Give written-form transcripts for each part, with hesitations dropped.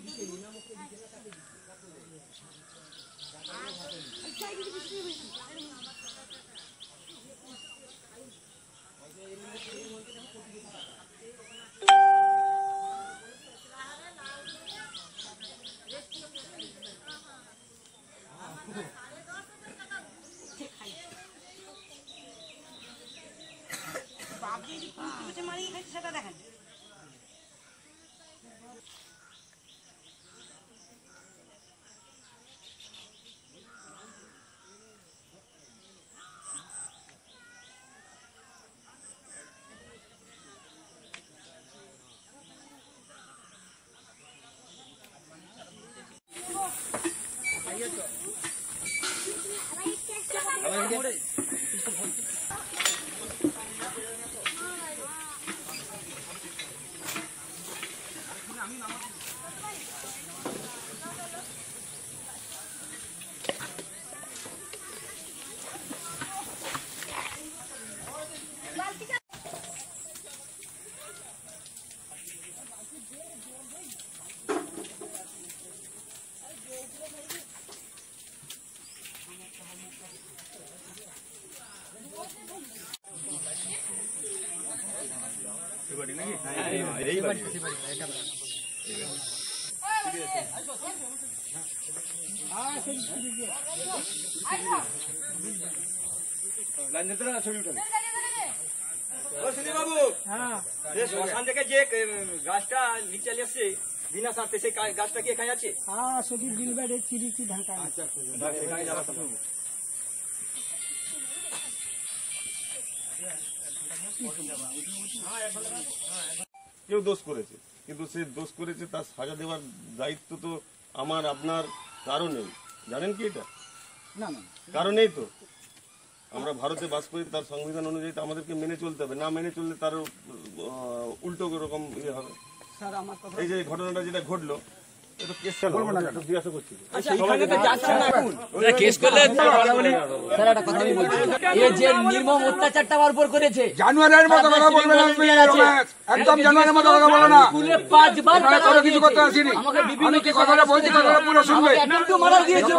শ্মশান থেকে যে গাছটা নিচে এসছে বিনা সারতে সেই গাছটা কি এখানে আছে? হ্যাঁ, শুধু বিলবাড়ে চিরিচি ঢাকা। কেউ দোষ করেছে, কিন্তু সে দোষ করেছে তার সাজা দেওয়ার দায়িত্ব তো আমার আপনার কারো নেই। জানেন কি এটা? না না, কারো নেই তো। আমরা ভারতে বাস করি, তার সংবিধান অনুযায়ী আমাদেরকে মেনে চলতে হবে। না মেনে চললে তার উল্টো রকম ইয়ে হবে। এই যে ঘটনাটা যেটা ঘটলো, এটা কেস বলবো না, জিজ্ঞাসা করছি। নির্মম অত্যাচারটা আমার উপর করেছে। জানুয়ারির মতো কথা বলবেন, একদম জানুয়ারির মতো কথা বলো না। স্কুলে 5 বার কোনো কিছু করতে আসিনি। আমি কি কথাটা বলছি, কথাটা পুরো শুনবে। মারা দিয়েছে।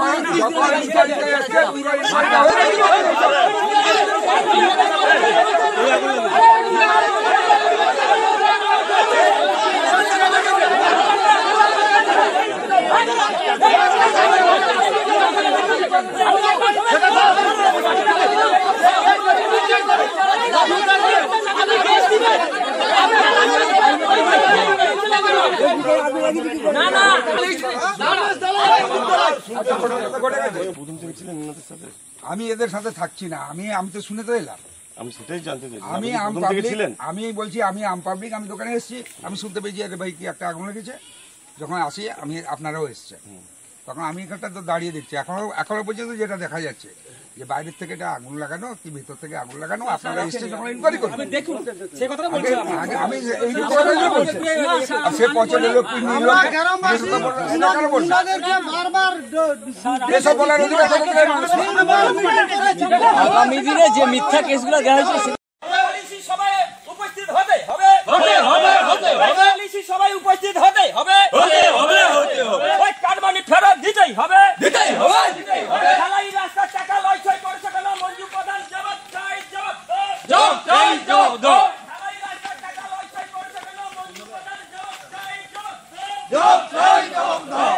আমি এদের সাথে থাকছি না, আমি তো শুনে তো এলাম। আমি সেটাই জানতে চাই। আমি বলছি আমি আম পাবলিক, আমি দোকানে এসেছি, আমি শুনতে পেয়েছি আরে ভাই কি একটা আগুন লেগেছে। যখন আসি আমি, আপনারাও এসছে, তখন আমি এখানটা তো দাঁড়িয়ে দেখছি। এখনো পর্যন্ত যেটা দেখা যাচ্ছে যে বাইরের থেকে এটা আগুন লাগানো কি ভিতর থেকে আগুন লাগানো, আপনারা এসছে যখন ইনকোয়ারি করবেন। আমি সে পছন্দের লোক আগামী দিনে যে মিথ্যা কেসগুলো দেওয়া হয়েছে সবাই উপস্থিত হতে হবে, সবাই উপস্থিত হতে হবে, কাটমানি ফেরত দিতেই হবে। ঢালাই রাস্তার টাকা লয় ছয় করছে কেন? মঞ্জু প্রধান জবাব চাই, জবাব দাও। ঢালাই রাস্তার টাকা লয় ছয় করছে কেন? মঞ্জু প্রধান জবাব চাই, জবাব দাও।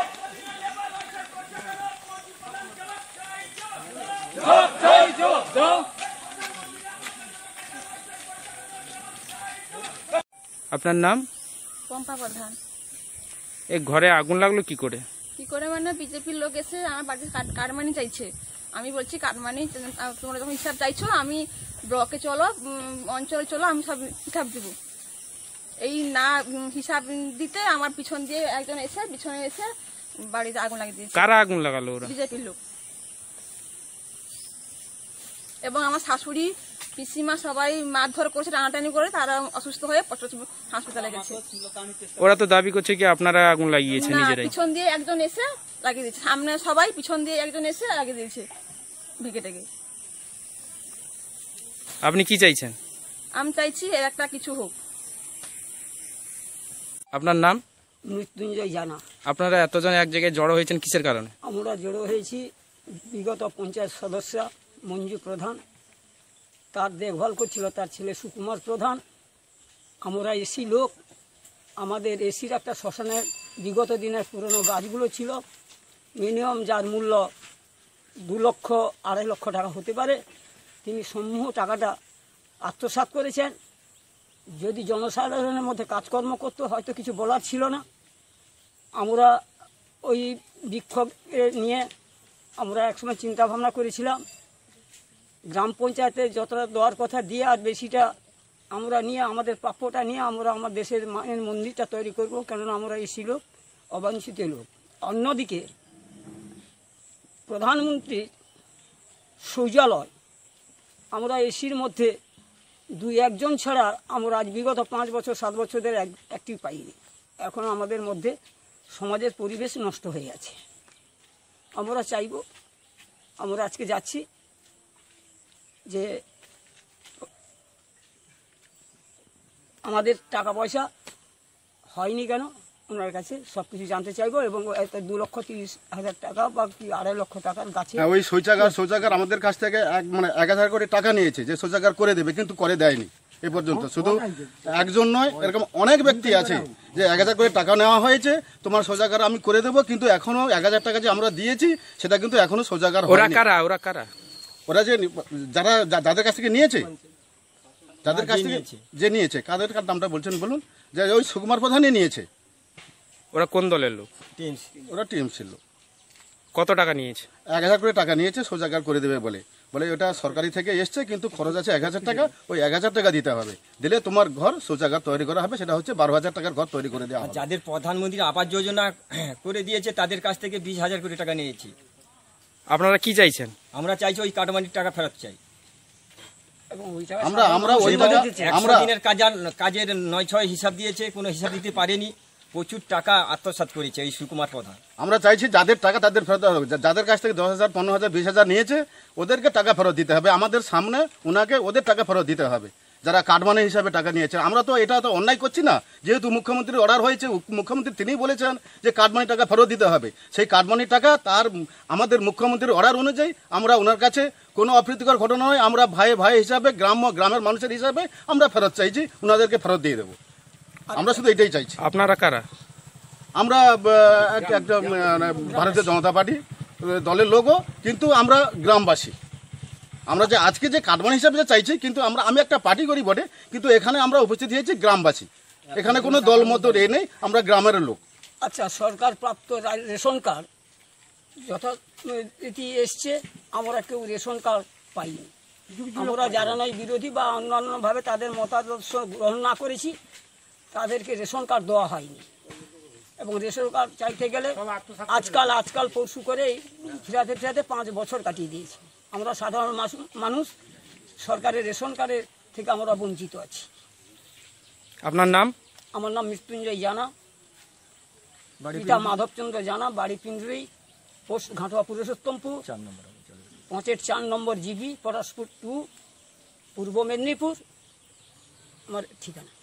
আপনার নাম? পম্পা প্রধান। এই ঘরে আগুন লাগলো কি করে? মানে বিজেপির লোক এসে আমার বাড়িতে কাটমানি চাইছে। আমি বলছি কাটমানি তোমরা যখন হিসাব চাইছো, আমি ব্লকে চলো, অঞ্চলে চলো, আমি সব হিসাব দিব। এই না হিসাব দিতে আমার পিছন দিয়ে একজন এসে বাড়িতে আগুন লাগিয়ে দিয়েছে। কারা আগুন লাগালো? ওরা বিজেপির লোক। এবং আমার শাশুড়ি পিসিমা সবাই মারধর করেছে, টানাটানি করে, তারা অসুস্থ হয়ে হাসপাতালে গেছে। ওরা তো দাবি করছে কি আপনারা আগুন লাগিয়েছে নিজেরাই। পিছন দিয়ে একজন এসে লাগিয়ে দিয়েছে, সামনে সবাই, পিছন দিয়ে একজন এসে লাগিয়ে দিয়েছে ভেঙে টেগে। আপনি কি চাইছেন? আমি চাইছি এর একটা কিছু হোক। আপনার নাম? মৃত্যুঞ্জয় জানা। আপনারা এতজন এক জায়গায় জড়ো হয়েছেন কিসের কারণে? আমরা জড়ো হয়েছি বিগত পঞ্চায়েত সদস্য মঞ্জু প্রধান, তার দেখভাল করছিল তার ছেলে সুকুমার প্রধান। আমরা এসি লোক, আমাদের এসির একটা শ্মশানের বিগত দিনের পুরনো গাছগুলো ছিল, মিনিমাম যার মূল্য 2 লক্ষ 2.5 লক্ষ টাকা হতে পারে। তিনি সমূহ টাকাটা আত্মসাৎ করেছেন। যদি জনসাধারণের মধ্যে কাজকর্ম করতে হয়তো কিছু বলার ছিল না। আমরা ওই বিক্ষোভ নিয়ে আমরা একসময় চিন্তা ভাবনা করেছিলাম গ্রাম পঞ্চায়েতে যতটা দেওয়ার কথা দিয়ে আর বেশিটা আমরা নিয়ে আমাদের প্রাপ্যটা নিয়ে আমরা আমার দেশের মায়ের মন্দিরটা তৈরি করব, কেননা আমরা এসি লোক, অবাঞ্ছিত লোক। অন্যদিকে প্রধানমন্ত্রীর শৌচালয় আমরা এসির মধ্যে 2-1 জন ছাড়া আমরা আজ বিগত 5 বছর 7 বছর ধরে একটি পাইনি। এখন আমাদের মধ্যে সমাজের পরিবেশ নষ্ট হয়ে আছে। আমরা চাইব, আমরা আজকে যাচ্ছি যে আমাদের টাকা পয়সা হয়নি কেন ওনার কাছে সব কিছু জানতে চাইবো, এবং 2,30,000 টাকা বা কি 2.5 লক্ষ টাকার গাছে ওই শৌচাগার আমাদের কাছ থেকে 1,000 করে টাকা নিয়েছে যে শৌচাগার করে দেবে, কিন্তু করে দেয়নি এ পর্যন্ত। শুধু একজন নয়, এরকম অনেক ব্যক্তি আছে যে 1,000 করে টাকা নেওয়া হয়েছে, তোমার শৌচাগার আমি করে দেবো, কিন্তু এখনো 1,000 টাকা যে আমরা দিয়েছি সেটা কিন্তু এখনো শৌচাগার হয়নি। ওরা যে যাদের কাছ থেকে নিয়েছে, যাদের কাছ থেকে যে নিয়েছে, কাদের নামটা বলছেন বলুন? যে ওই সুকুমার প্রধানই নিয়েছে। ওরা কোন দলের লোক? ওরা টিএমসির লোক। কত টাকা নিয়েছে? 1,000 করে টাকা নিয়েছে শৌচাগার করে দেবে বলে। ওটা সরকারি থেকে এসছে, কিন্তু খরচ আছে 1,000 টাকা। ওই 1,000 টাকা দিতে হবে, দিলে তোমার ঘর শৌচাগার তৈরি করা হবে। সেটা হচ্ছে 12,000 টাকার ঘর তৈরি করে দেওয়া হবে। যাদের প্রধানমন্ত্রী আবাস যোজনা করে দিয়েছে তাদের কাছ থেকে 20,000 করে টাকা নিয়েছি। আপনারা কি চাইছেন? আমরা চাইছি ওই কাটমানির টাকা ফেরত চাই। আমরা ওই টাকা 100 দিনের কাজের 9-6 হিসাব দিয়েছে, কোনো হিসাব দিতে পারেনি। প্রচুর টাকা আত্মসাৎ করেছে এই সুকুমার প্রধান। আমরা চাইছি যাদের টাকা তাদের ফেরত হবে। যাদের কাছ থেকে 10,000, 15,000, 20,000 নিয়েছে ওদেরকে টাকা ফেরত দিতে হবে। আমাদের সামনে ওনাকে ওদের টাকা ফেরত দিতে হবে, যারা কাটমানি হিসাবে টাকা নিয়েছে। আমরা তো এটা তো অন্যায় করছি না, যেহেতু মুখ্যমন্ত্রীর অর্ডার হয়েছে, মুখ্যমন্ত্রী তিনিই বলেছেন যে কাটমানি টাকা ফেরত দিতে হবে। সেই কাটমানি টাকা তার আমাদের মুখ্যমন্ত্রীর অর্ডার অনুযায়ী আমরা ওনার কাছে কোনো অপ্রীতিকর ঘটনা নয়, আমরা ভাই হিসাবে গ্রামের মানুষের হিসাবে আমরা ফেরত চাইছি, ওনাদেরকে ফেরত দিয়ে দেবো। আমরা শুধু এটাই চাইছি। আপনারা কারা? আমরা একটা ভারতীয় জনতা পার্টি দলের লোকও, কিন্তু আমরা গ্রামবাসী। আমরা যে আজকে যে কাটমানি হিসাবে যে চাইছি, কিন্তু আমি একটা পার্টি করি বটে, কিন্তু এখানে আমরা উপস্থিত হয়েছি গ্রামবাসী। এখানে কোনো দল মত নেই, আমরা গ্রামের লোক। আচ্ছা, সরকার প্রাপ্ত রেশন কার্ড যথারীতি এসছে, আমরা কেউ রেশন কার্ড পাইনি। আমরা যারা নয় বিরোধী বা অন্যান্যভাবে তাদের মতাদর্শ গ্রহণ না করেছি, তাদেরকে রেশন কার্ড দেওয়া হয়নি। এবং রেশন কার্ড চাইতে গেলে আজকাল পরশু করে ফিরাতে 5 বছর কাটিয়ে দিয়েছে। আমরা সাধারণ মানুষ সরকারের রেশন কার্ডের থেকে আমরা বঞ্চিত আছি। আপনার নাম? আমার নাম মৃত্যুঞ্জয় জানা, পিতা মাধবচন্দ্র জানা, বাড়ি পিন্ডুরি, পোস্ট ঘাটুয়া পুরুষোত্তমপুর, 5-4 নম্বর জিবি, পটাশপুর 2, পূর্ব মেদিনীপুর আমার ঠিকানা।